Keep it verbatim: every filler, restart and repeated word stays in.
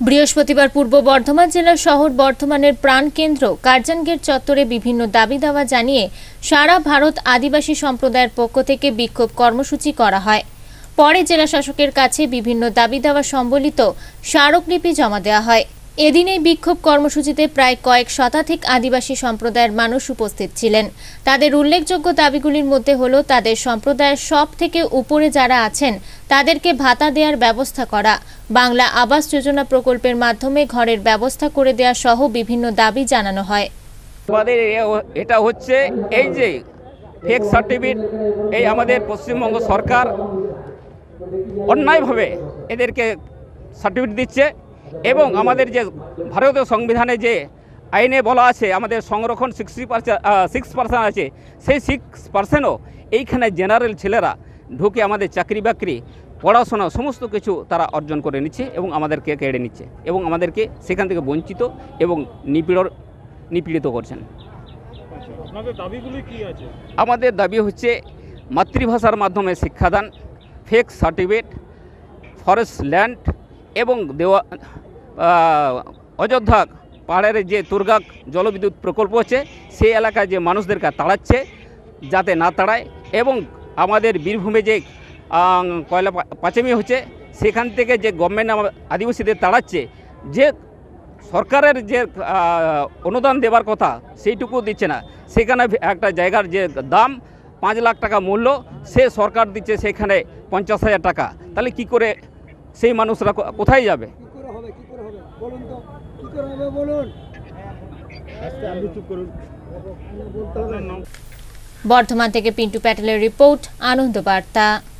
বৃহস্পতিবার পূর্ব বর্ধমান জেলার শহর বর্ধমানের প্রাণকেন্দ্র কার্জানগেট চত্বরে বিভিন্ন দাবি দাওয়া জানিয়ে সারা ভারত আদিবাসী সম্প্রদায়ের পক্ষ থেকে বিক্ষোভ কর্মসূচি করা হয়। পরে জেলা শাসকের কাছে বিভিন্ন দাবি দাওয়া সম্বলিত স্মারকলিপি জমা দেওয়া হয়। এদিন এই বিক্ষোভ কর্মসূচিতে প্রায় কয়েক শতাধিক আদিবাসী সম্প্রদায়ের মানুষ উপস্থিত ছিলেন। তাদের উল্লেখযোগ্য দাবিগুলির মধ্যে হলো তাদের সম্প্রদায়ের সব থেকে উপরে যারা আছেন তাদেরকে ভাতা দেওয়ার ব্যবস্থা করা, বাংলা আবাস যোজনা প্রকল্পের মাধ্যমে ঘরের ব্যবস্থা করে দেওয়া সহ বিভিন্ন দাবি জানানো হয়। আমাদের এটা হচ্ছে এই যে ফেক সার্টিফিকেট, এই আমাদের পশ্চিমবঙ্গ সরকার অন্যায়ভাবে এদেরকে সার্টিফিকেট দিচ্ছে এবং আমাদের যে ভারতীয় সংবিধানে যে আইনে বলা আছে আমাদের সংরক্ষণ সিক্সটি পার্সেন্ট সিক্স পার্সেন্ট আছে, সেই সিক্স পার্সেন্টও এইখানে জেনারেল ছেলেরা ঢুকে আমাদের চাকরি বাকরি পড়াশোনা সমস্ত কিছু তারা অর্জন করে নিচ্ছে এবং আমাদেরকে কেড়ে নিচ্ছে এবং আমাদেরকে সেখান থেকে বঞ্চিত এবং নিপীড়ন নিপীড়িত করছেন। আপনাদের দাবিগুলি কি আছে? আমাদের দাবি হচ্ছে মাতৃভাষার মাধ্যমে শিক্ষাদান, ফেক সার্টিফিকেট, ফরেস্ট ল্যান্ড এবং দেওয়া অযোধ্যা পাহাড়ের যে তুরগাক জলবিদ্যুৎ প্রকল্প আছে সেই এলাকায় যে মানুষদেরকে তাড়াচ্ছে যাতে না তাড়ায়, এবং আমাদের বীরভূমে যে কয়লা পাচামি হচ্ছে সেখান থেকে যে গভর্নমেন্ট আদিবাসীদের তাড়াচ্ছে, যে সরকারের যে অনুদান দেওয়ার কথা সেইটুকু দিচ্ছে না। সেখানে একটা জায়গার যে দাম পাঁচ লাখ টাকা মূল্য, সে সরকার দিচ্ছে সেখানে পঞ্চাশ হাজার টাকা। তাহলে কি করে সেই মানুষরা কোথায় যাবে? বর্ধমান থেকে পিন্টু প্যাটেলের রিপোর্ট, আনন্দ বার্তা।